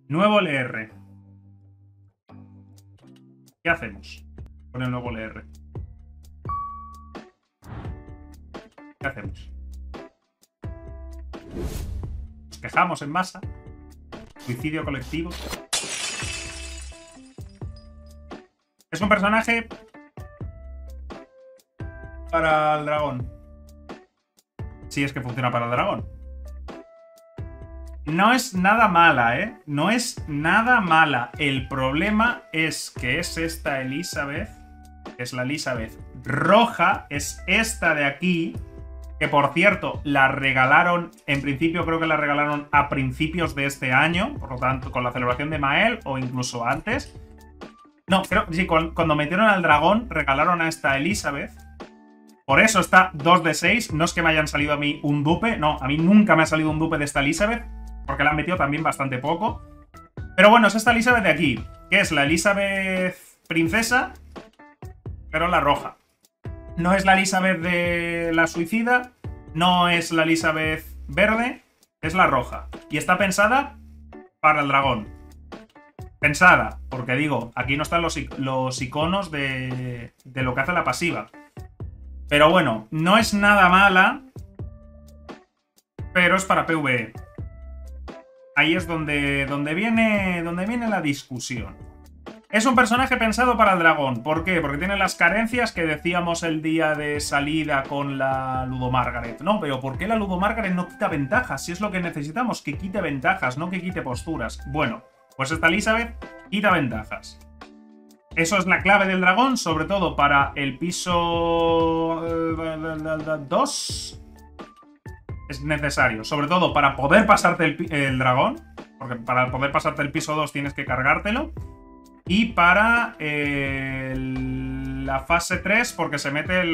Nuevo LR. ¿Qué hacemos con el nuevo LR? ¿Qué hacemos? ¿Nos quejamos en masa? ¿Suicidio colectivo? Es un personaje para el dragón. Si es que funciona para el dragón. No es nada mala, ¿eh? No es nada mala. El problema es que es esta Elizabeth. Es la Elizabeth roja. Es esta de aquí. Que por cierto, la regalaron. En principio creo que la regalaron a principios de este año. Por lo tanto, con la celebración de Mael o incluso antes. No, creo sí, cuando metieron al dragón, regalaron a esta Elizabeth. Por eso está 2 de 6. No es que me hayan salido a mí un dupe. No, a mí nunca me ha salido un dupe de esta Elizabeth. Porque la han metido también bastante poco. Pero bueno, es esta Elizabeth de aquí. Que es la Elizabeth princesa. Pero la roja. No es la Elizabeth de la suicida. No es la Elizabeth verde. Es la roja. Y está pensada para el dragón. Pensada. Porque digo, aquí no están los iconos de lo que hace la pasiva. Pero bueno, no es nada mala. Pero es para PvE. Ahí es donde viene la discusión. Es un personaje pensado para el dragón. ¿Por qué? Porque tiene las carencias que decíamos el día de salida con la Ludo Margaret. No, pero ¿por qué la Ludo Margaret no quita ventajas? Si es lo que necesitamos, que quite ventajas, no que quite posturas. Bueno, pues esta Elizabeth quita ventajas. Eso es la clave del dragón, sobre todo para el piso 2. Es necesario, sobre todo para poder pasarte el dragón, porque para poder pasarte el piso 2 tienes que cargártelo, y para la fase 3 porque se meten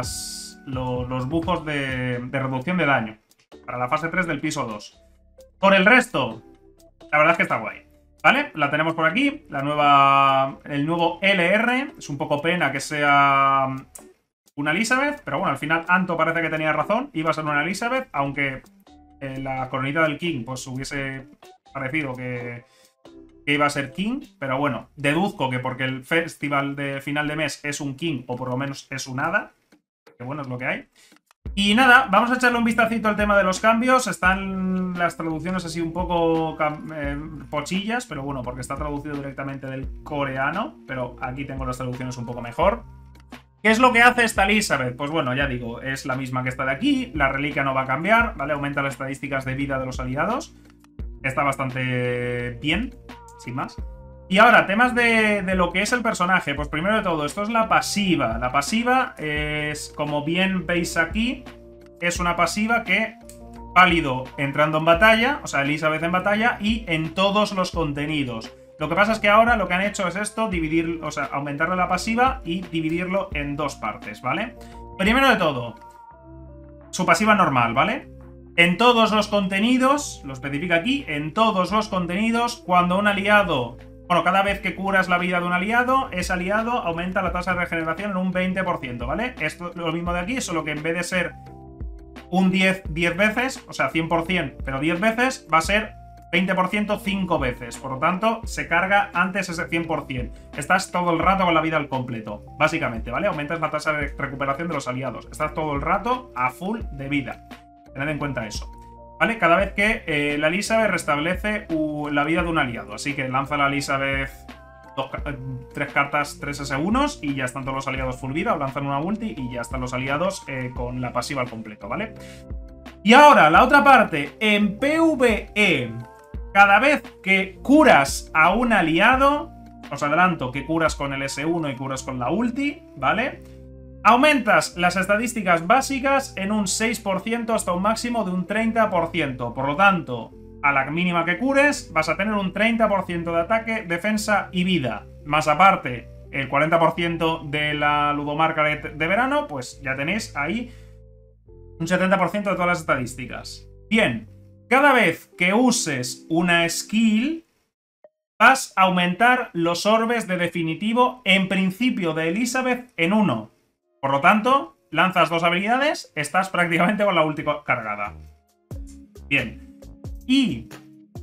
los buffos de reducción de daño, para la fase 3 del piso 2. Por el resto, la verdad es que está guay, ¿vale? La tenemos por aquí, el nuevo LR, es un poco pena que sea una Elizabeth, pero bueno, al final Anto parece que tenía razón, iba a ser una Elizabeth, aunque la coronita del King pues hubiese parecido que iba a ser King, pero bueno, deduzco que porque el festival de final de mes es un King, o por lo menos es un hada, que bueno, es lo que hay. Y nada, vamos a echarle un vistacito al tema de los cambios. Están las traducciones así un poco pochillas, pero bueno, porque está traducido directamente del coreano, pero aquí tengo las traducciones un poco mejor. ¿Qué es lo que hace esta Elizabeth? Pues bueno, ya digo, es la misma que esta de aquí. La reliquia no va a cambiar, ¿vale? Aumenta las estadísticas de vida de los aliados. Está bastante bien, sin más. Y ahora, temas de lo que es el personaje. Pues primero de todo, esto es la pasiva. La pasiva es, como bien veis aquí, es una pasiva que válido entrando en batalla, o sea, Elizabeth en batalla, y en todos los contenidos. Lo que pasa es que ahora lo que han hecho es esto, dividir, o sea, aumentarle la pasiva y dividirlo en dos partes, ¿vale? Primero de todo, su pasiva normal, ¿vale? En todos los contenidos, lo especifica aquí, en todos los contenidos, cuando un aliado, bueno, cada vez que curas la vida de un aliado, ese aliado aumenta la tasa de regeneración en un 20%, ¿vale? Esto es lo mismo de aquí, solo que en vez de ser un 10 veces, o sea, 100%, pero 10 veces, va a ser 20% 5 veces. Por lo tanto, se carga antes ese 100%. Estás todo el rato con la vida al completo, básicamente, ¿vale? Aumentas la tasa de recuperación de los aliados. Estás todo el rato a full de vida. Tened en cuenta eso, ¿vale? Cada vez que la Elizabeth restablece la vida de un aliado. Así que lanza la Elizabeth 3 cartas 3 S1 y ya están todos los aliados full vida. O lanzan una ulti y ya están los aliados con la pasiva al completo, ¿vale? Y ahora, la otra parte. En PvE, cada vez que curas a un aliado, os adelanto que curas con el S1 y curas con la ulti, ¿vale? Aumentas las estadísticas básicas en un 6% hasta un máximo de un 30%. Por lo tanto, a la mínima que cures, vas a tener un 30% de ataque, defensa y vida. Más aparte, el 40% de la Ludo Margaret de verano, pues ya tenéis ahí un 70% de todas las estadísticas. Bien, cada vez que uses una skill, vas a aumentar los orbes de definitivo en principio de Elizabeth en 1. Por lo tanto, lanzas 2 habilidades, estás prácticamente con la ulti cargada. Bien. Y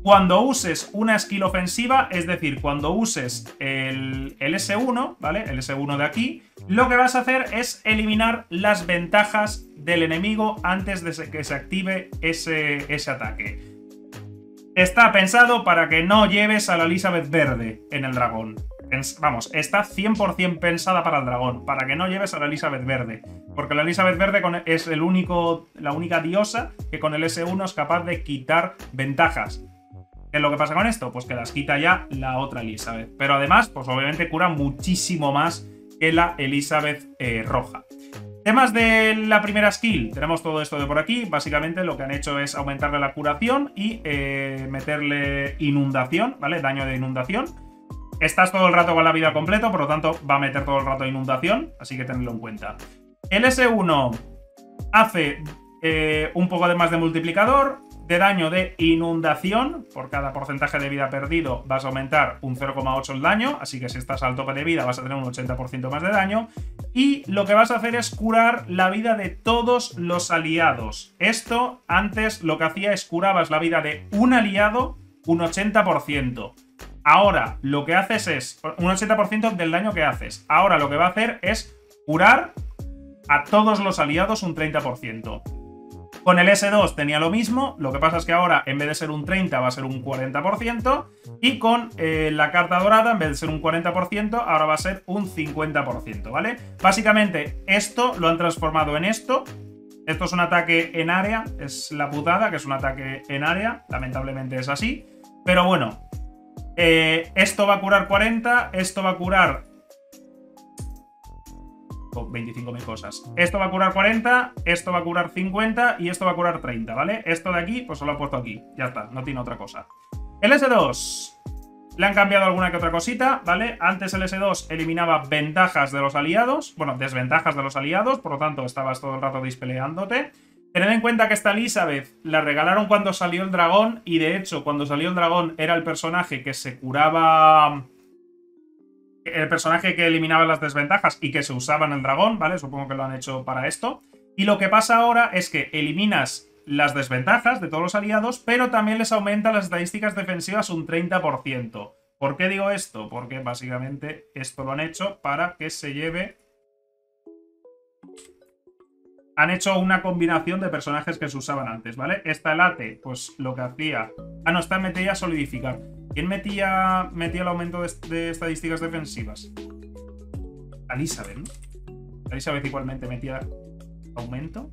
Cuando uses una skill ofensiva, es decir, cuando uses el S1, ¿vale? El S1 de aquí, lo que vas a hacer es eliminar las ventajas del enemigo antes de que se active ese ataque. Está pensado para que no lleves a la Elizabeth verde en el dragón. Vamos, está 100% pensada para el dragón, para que no lleves a la Elizabeth verde. Porque la Elizabeth verde es la única diosa que con el S1 es capaz de quitar ventajas. ¿Qué es lo que pasa con esto? Pues que las quita ya la otra Elizabeth. Pero además, pues obviamente cura muchísimo más que la Elizabeth roja. Temas de la primera skill. Tenemos todo esto de por aquí. Básicamente lo que han hecho es aumentarle la curación y meterle inundación, ¿vale? Daño de inundación. Estás todo el rato con la vida completa, por lo tanto va a meter todo el rato inundación, así que tenedlo en cuenta. El S1 hace un poco de más de multiplicador, de daño de inundación. Por cada porcentaje de vida perdido vas a aumentar un 0,8 el daño, así que si estás al tope de vida vas a tener un 80% más de daño. Y lo que vas a hacer es curar la vida de todos los aliados. Esto antes lo que hacía es curabas la vida de un aliado un 80%. Ahora lo que haces es un 80% del daño que haces. Ahora lo que va a hacer es curar a todos los aliados un 30%. Con el S2 tenía lo mismo, lo que pasa es que ahora en vez de ser un 30 va a ser un 40%, y con la carta dorada en vez de ser un 40% ahora va a ser un 50%, ¿vale? Básicamente esto lo han transformado en esto. Esto es un ataque en área, es la putada que es un ataque en área, lamentablemente es así, pero bueno, esto va a curar 40, esto va a curar 25.000 cosas. Esto va a curar 40, esto va a curar 50 y esto va a curar 30, ¿vale? Esto de aquí, pues se lo he puesto aquí. Ya está, no tiene otra cosa. El S2 le han cambiado alguna que otra cosita, ¿vale? Antes el S2 eliminaba ventajas de los aliados, bueno, desventajas de los aliados, por lo tanto estabas todo el rato dispeleándote. Tened en cuenta que esta Elizabeth la regalaron cuando salió el dragón, y de hecho cuando salió el dragón era el personaje que se curaba... El personaje que eliminaba las desventajas y que se usaba en el dragón, ¿vale? Supongo que lo han hecho para esto. Y lo que pasa ahora es que eliminas las desventajas de todos los aliados, pero también les aumenta las estadísticas defensivas un 30%. ¿Por qué digo esto? Porque básicamente esto lo han hecho para que se lleve... Han hecho una combinación de personajes que se usaban antes, ¿vale? Esta Late, pues lo que hacía... Ah, no, esta metía Solidificar. ¿Quién metía el aumento de estadísticas defensivas? Elizabeth, ¿no? Elizabeth igualmente metía aumento.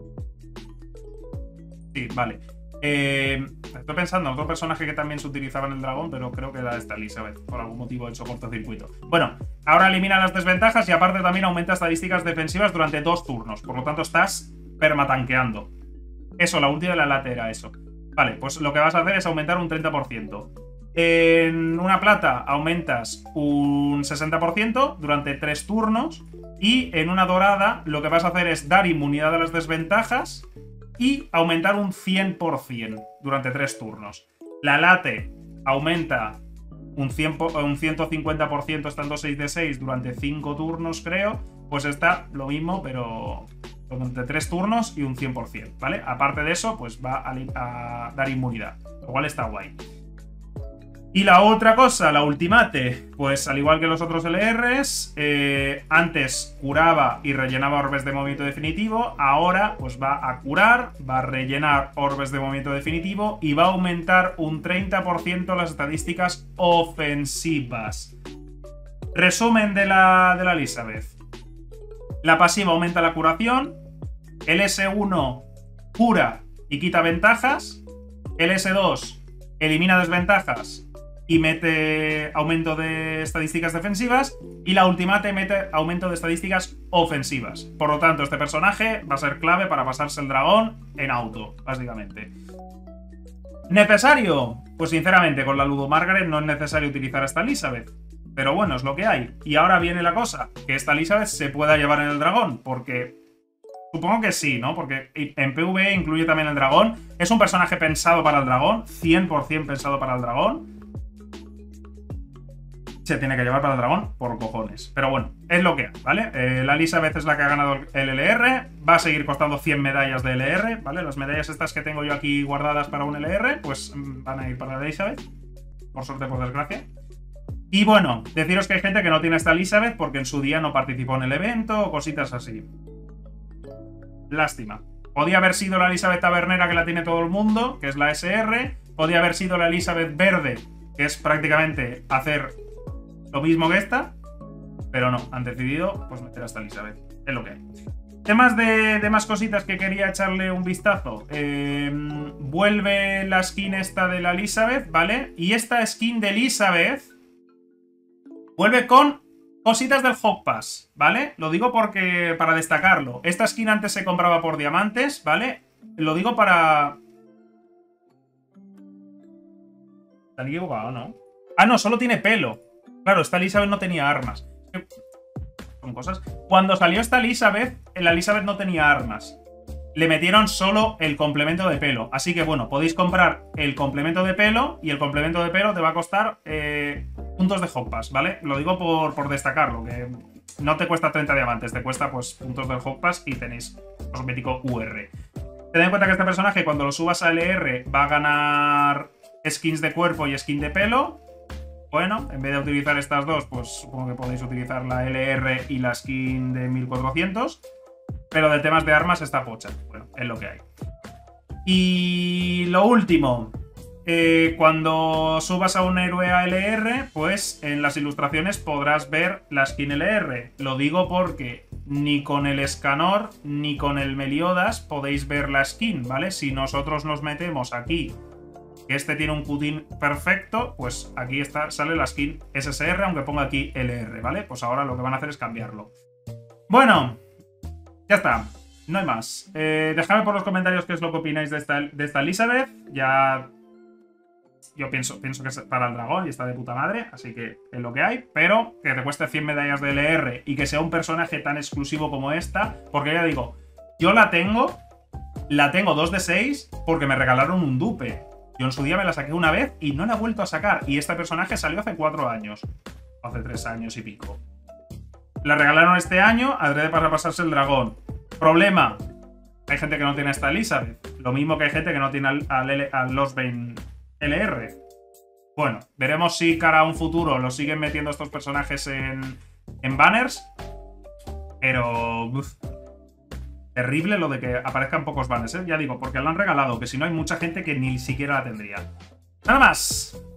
Sí, vale. Estoy pensando en otro personaje que también se utilizaba en el dragón, pero creo que era esta Elizabeth. Por algún motivo he hecho cortocircuito. Bueno, ahora elimina las desventajas y aparte también aumenta estadísticas defensivas durante 2 turnos. Por lo tanto, estás permatanqueando. Eso, la ulti de la Late era eso. Vale, pues lo que vas a hacer es aumentar un 30%. En una plata aumentas un 60% durante 3 turnos. Y en una dorada lo que vas a hacer es dar inmunidad a las desventajas y aumentar un 100% durante 3 turnos. La Late aumenta un 150% estando 6 de 6 durante 5 turnos, creo. Pues está lo mismo, pero durante 3 turnos y un 100%, ¿vale? Aparte de eso, pues va a dar inmunidad, lo cual está guay. Y la otra cosa, la Ultimate, pues al igual que los otros LRs, antes curaba y rellenaba orbes de movimiento definitivo, ahora pues va a curar, va a rellenar orbes de movimiento definitivo y va a aumentar un 30% las estadísticas ofensivas. Resumen de la Elizabeth. La pasiva aumenta la curación, el S1 cura y quita ventajas, el S2 elimina desventajas y mete aumento de estadísticas defensivas, y la Ultimate mete aumento de estadísticas ofensivas. Por lo tanto, este personaje va a ser clave para pasarse el dragón en auto, básicamente. ¿Necesario? Pues sinceramente, con la Ludo Margaret no es necesario utilizar a esta Elizabeth. Pero bueno, es lo que hay. Y ahora viene la cosa, que esta Elizabeth se pueda llevar en el dragón, porque... Supongo que sí, ¿no? Porque en PvE incluye también el dragón. Es un personaje pensado para el dragón, 100% pensado para el dragón. se tiene que llevar para el dragón por cojones. Pero bueno, es lo que hay, ¿vale? La Elizabeth es la que ha ganado el LR. Va a seguir costando 100 medallas de LR, ¿vale? Las medallas estas que tengo yo aquí guardadas para un LR, pues van a ir para la Elizabeth. Por suerte, por desgracia. Y bueno, deciros que hay gente que no tiene esta Elizabeth porque en su día no participó en el evento o cositas así. Lástima. Podía haber sido la Elizabeth tabernera que la tiene todo el mundo, que es la SR. Podía haber sido la Elizabeth verde, que es prácticamente hacer lo mismo que esta, pero no, han decidido pues meter a esta Elizabeth. Es lo que hay. Temas de más cositas que quería echarle un vistazo. Vuelve la skin esta de la Elizabeth, ¿vale? Y esta skin de Elizabeth vuelve con cositas del Hog Pass, ¿vale? Lo digo porque para destacarlo. Esta skin antes se compraba por diamantes, ¿vale? Lo digo para... ¿Está equivocado, no? Ah, no, solo tiene pelo. Claro, esta Elizabeth no tenía armas. Son cosas. Cuando salió esta Elizabeth, la Elizabeth no tenía armas. Le metieron solo el complemento de pelo. Así que bueno, podéis comprar el complemento de pelo y el complemento de pelo te va a costar puntos de Hog Pass, ¿vale? Lo digo por destacarlo, que no te cuesta 30 diamantes, te cuesta pues puntos del Hog Pass y tenéis cosmético UR. Tened en cuenta que este personaje cuando lo subas a LR va a ganar skins de cuerpo y skin de pelo. Bueno, en vez de utilizar estas dos, pues supongo que podéis utilizar la LR y la skin de 1400. Pero de temas de armas está pocha. Bueno, es lo que hay. Y lo último. Cuando subas a un héroe a LR, pues en las ilustraciones podrás ver la skin LR. Lo digo porque ni con el Escanor ni con el Meliodas podéis ver la skin, ¿vale? Si nosotros nos metemos aquí, que este tiene un cutín perfecto, pues aquí está, sale la skin SSR, aunque ponga aquí LR, ¿vale? Pues ahora lo que van a hacer es cambiarlo. Bueno, ya está. No hay más. Dejadme por los comentarios qué es lo que opináis de esta Elizabeth. Ya... Yo pienso que es para el dragón y está de puta madre, así que es lo que hay. Pero que te cueste 100 medallas de LR y que sea un personaje tan exclusivo como esta, porque ya digo, yo la tengo 2 de 6 porque me regalaron un dupe. Yo en su día me la saqué una vez y no la he vuelto a sacar. Y este personaje salió hace 4 años. O hace 3 años y pico. La regalaron este año, adrede para pasarse el dragón. Problema. Hay gente que no tiene esta Elizabeth. Lo mismo que hay gente que no tiene al Losbane LR. Bueno, veremos si cara a un futuro lo siguen metiendo estos personajes en banners. Pero... terrible lo de que aparezcan pocos banners, ¿eh? Ya digo, porque lo han regalado, que si no hay mucha gente que ni siquiera la tendría. Nada más.